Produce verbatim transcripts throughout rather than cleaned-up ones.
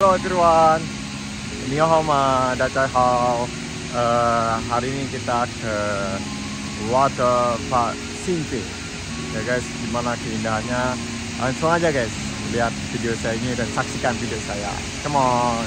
Hello everyone, Ni hao ma, datai hao. Uh, hari ini kita ke Water Park Xinping. Ya guys, gimana keindahannya? Langsung aja guys, lihat video saya ini dan saksikan video saya. Come on.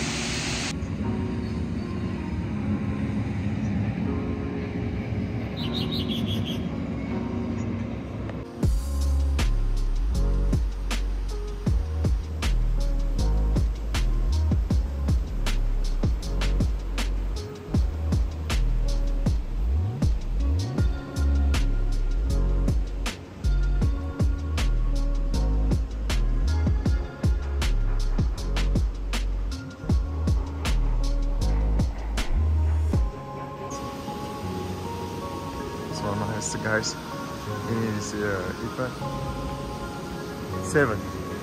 So nice guys, ini is uh, event seven.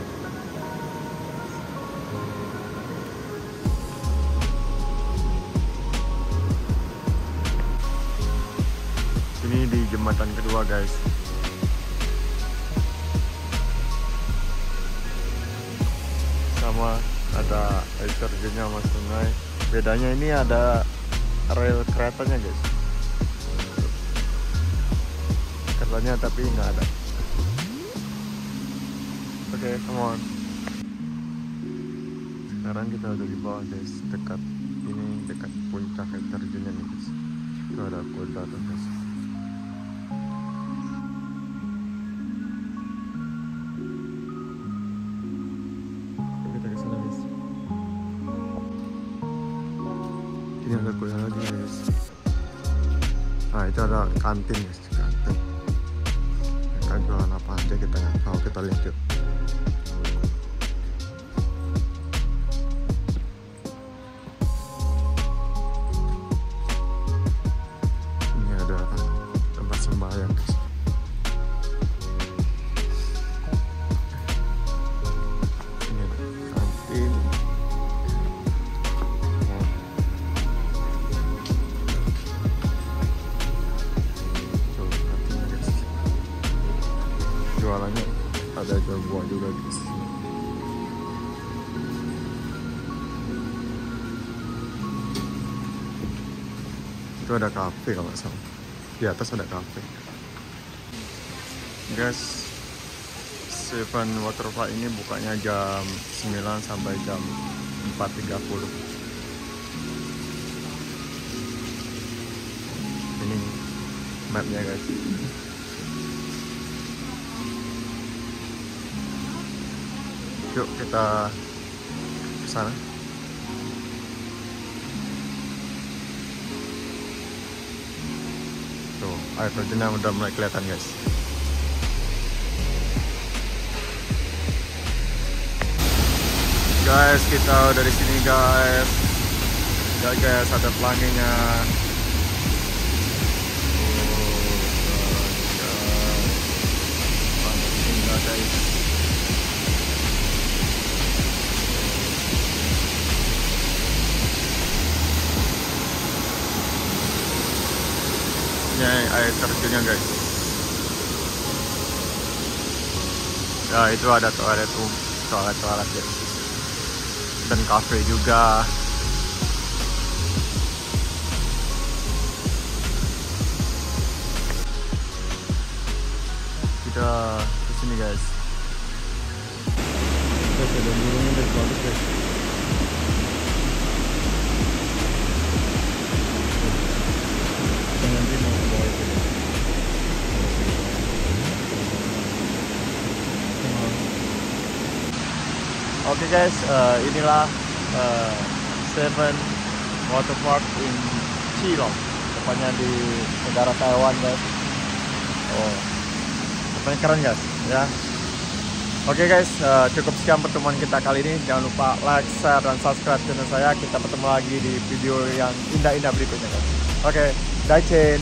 Ini di jembatan kedua guys. Sama ada air terjunnya sama sungai. Bedanya ini ada rel keretanya guys. Keretanya tapi nggak ada. Oke, okay, come on. Sekarang kita udah di bawah guys, dekat ini dekat puncak air terjunnya nih guys. Itu ada kuda tuh guys. Kita ke sana guys. Ini ada kuda lagi guys. Nah itu ada kantin guys, kantin. Mereka jualan apa aja kita nggak tahu, kita lihat yuk. Ini ada tempat sembahyang guys. Ini ada kantin. Jualannya ada jual buah juga guys. Itu ada kafe kalau nggak salah. Di atas ada kafe. Guys, Seven Water Park ini bukanya jam sembilan sampai jam empat tiga puluh. Ini mapnya guys. Yuk kita ke sana. Tuh, air terjunnya udah mulai kelihatan guys. Guys, kita udah di sini guys. Ya guys, ada pelanginya. Oh, guys. guys. Ini air terjunnya guys. Ya itu ada toilet tuh, toilet toilet guys. Dan kafe juga. Kita ke sini guys. Guys ada burungnya dari bagus guys. Oke okay guys, uh, inilah uh, Seven Water Park in Keelung, tepatnya di negara Taiwan guys. Oh, tepatnya keren guys, ya. Oke okay guys, uh, cukup sekian pertemuan kita kali ini. Jangan lupa like, share, dan subscribe channel saya. Kita bertemu lagi di video yang indah-indah berikutnya guys. Oke, okay, Daichin.